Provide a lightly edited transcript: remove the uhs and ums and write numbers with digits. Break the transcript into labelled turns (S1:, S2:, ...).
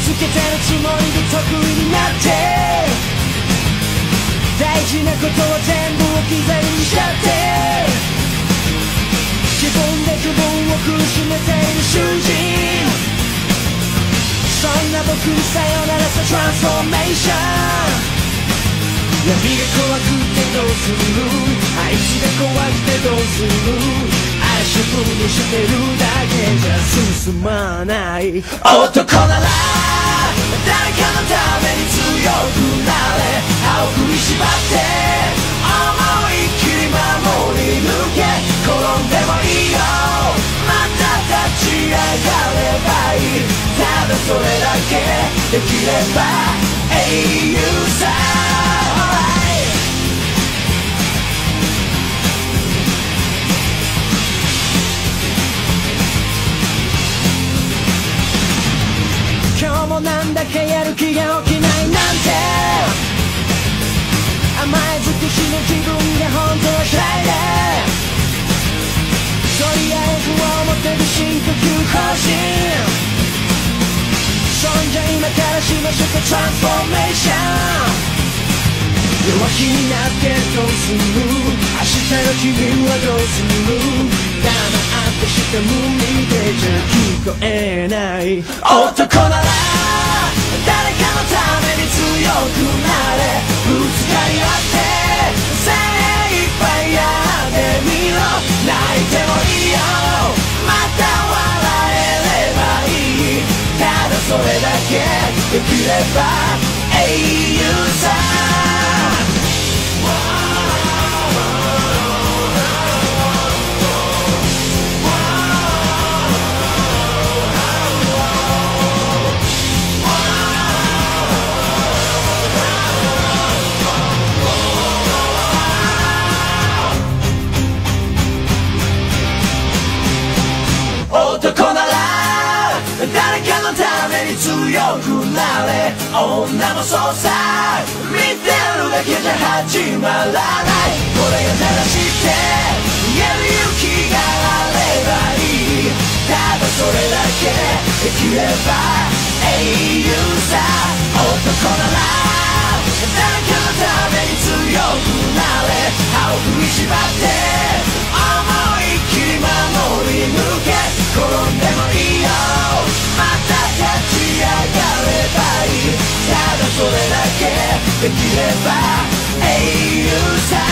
S1: つけてるつもりで得意になって大事なことは全部置き去りにしちゃって自分で自分を苦しめている囚人そんな僕にさよならさトランスフォーメーション闇が怖くてどうするあいつが怖くてどうする足踏みしてるだけじゃ進まない男なら誰かのために強くなれ歯を食いしばって思いっきり守り抜け転んでもいいよまた立ち上がればいいただそれだけできれば英雄さ今日もなんだかやる気が起きないなんて甘え尽くしの自分が本当は嫌いでとりあえず表で深呼吸方針そんじゃ今からしましょうかトランスフォーメーション弱気になってどうする明日の君はどうする黙って下向いてじゃ聞こえない男なら誰かのために強くなれぶつかり合って精一杯やってみろ泣いてもいいよまた笑えればいいただそれだけできれば英雄さ男なら誰かのために強くなれ女もそうさ見てるだけじゃ始まらないこれが正しいって言える勇気があればいいただそれだけできれば英雄さ男なら誰かのために強くなれ歯を食いしばって思いっきり守り抜け転んでもいいよまた立ち上がればいいただそれだけできれば英雄さ